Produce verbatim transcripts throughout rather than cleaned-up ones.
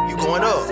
You going up.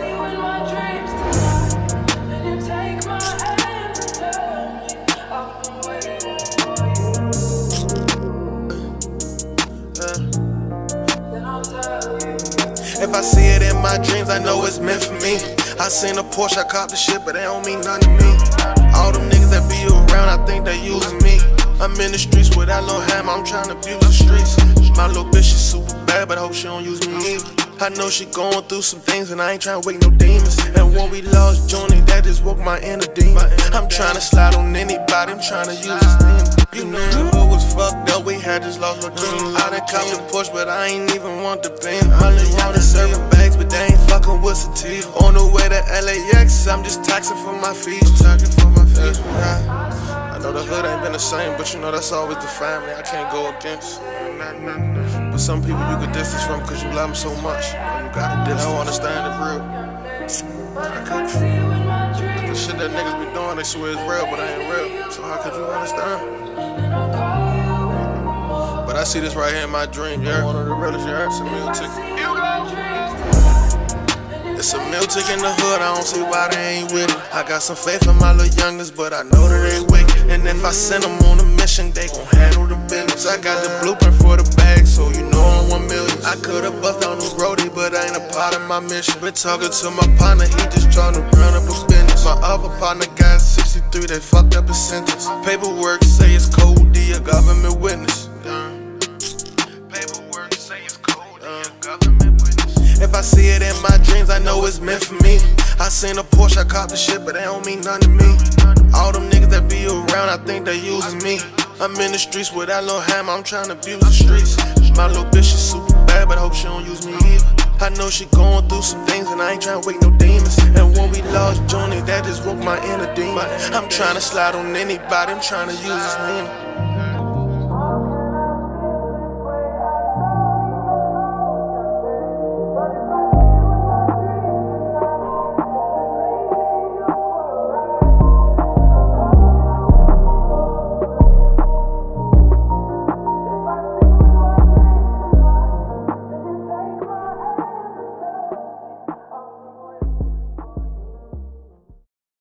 If I see it in my dreams, I know it's meant for me. I seen a Porsche, I caught the shit, but they don't mean nothing to me. All them niggas that be around, I think they using me. I'm in the streets with that little hammer, I'm trying to abuse the streets. My little bitch, she super bad, but I hope she don't use me either. I know she going through some things, and I ain't trying to wake no demons. And when we lost Johnny, that just woke my inner demon. I'm trying to slide on anybody, I'm trying to use his name. You know the hood was fucked up, we had this lost my dream. I done caught the push, but I ain't even want the beam. My little wanted serving bags, but they ain't fucking with sativa. On the way to L A X, I'm just taxing for my fees. Taxing for my fees. Yeah. I know the hood ain't been the same, but you know that's always the family I can't go against. But some people you can distance from cause you love them so much. You gotta distance. I don't understand it real. I could. The shit that niggas be doing, they swear it's real, but I ain't real. So how could you understand? But I see this right here in my dream, yeah. One of the realest, yeah. It's a meal ticket. It's a meal ticket in the hood, I don't see why they ain't with it. I got some faith in my little youngest, but I know that they wicked. And if I send them on a mission, they gon' handle the business. I got the blueprint for the bag, so you know I'm one million. I could've bust on the roadie, but I ain't a part of my mission. Been talking to my partner, he just tryna run up a business. My other partner got sixty-three, they fucked up his sentence. Paperwork say it's cold D, a government witness. Paperwork say it's cold D, a government witness. If I see it in my dreams, I know it's meant for me. I seen a Porsche, I caught the shit, but they don't mean nothing to me. All them niggas that be around, I think they using me. I'm in the streets with that little hammer, I'm trying to abuse the streets. My little bitch, she super bad, but I hope she don't use me either. I know she going through some things, and I ain't trying to wake no demons. And when we lost Johnny, that just woke my inner demon. I'm trying to slide on anybody, I'm trying to use his name.